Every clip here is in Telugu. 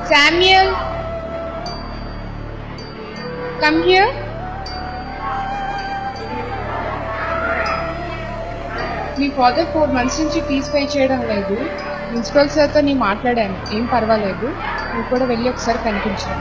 Samuel, come here. మీ ఫాదర్ 4 months నుంచి ఫీజు పే చేయడం లేదు. ప్రిన్సిపల్ సార్తో నేను మాట్లాడాను, ఏం పర్వాలేదు, నువ్వు కూడా వెళ్ళి ఒకసారి కనిపించాను.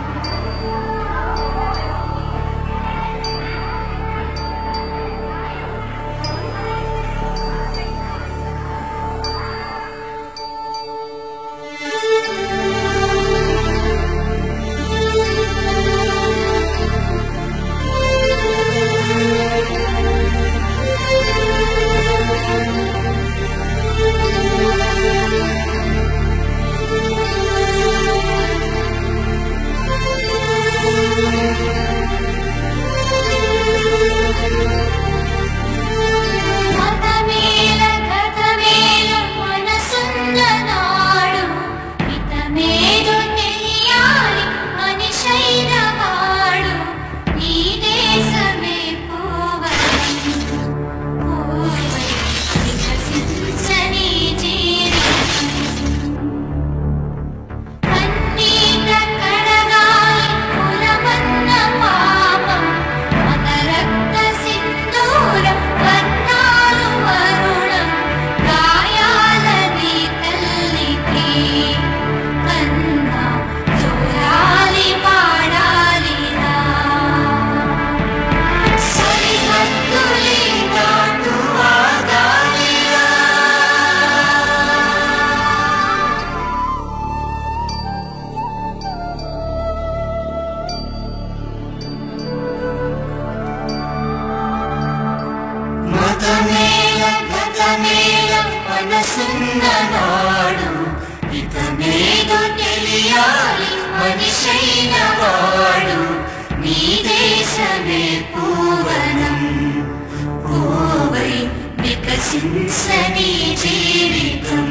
మనసున్ననాడు ఇతమేదో తెలియాలి మనిషైన వాడు నీ దేశమే పూవనం పూవై వికసించని జీవితం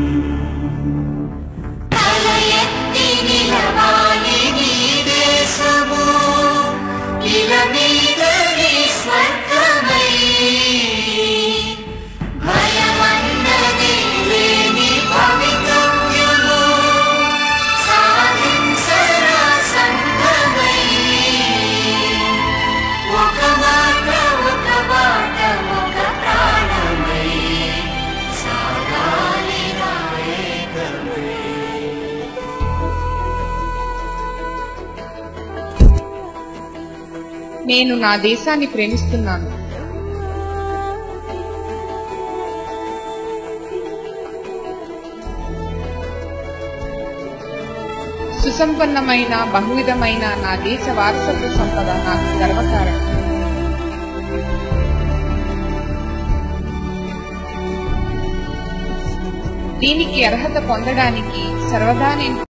తల ఎత్తి నిలవాలి నీ దేశము ఇల మీదనే స్వర్గమై నేను నా దేశాన్ని ప్రేమిస్తున్నాను. సుసంపన్నమైన బహువిధమైన నా దేశ వారసత్వ సంపద నాకు గర్వకారణం. దీనికి అర్హత పొందడానికి సర్వదా నేను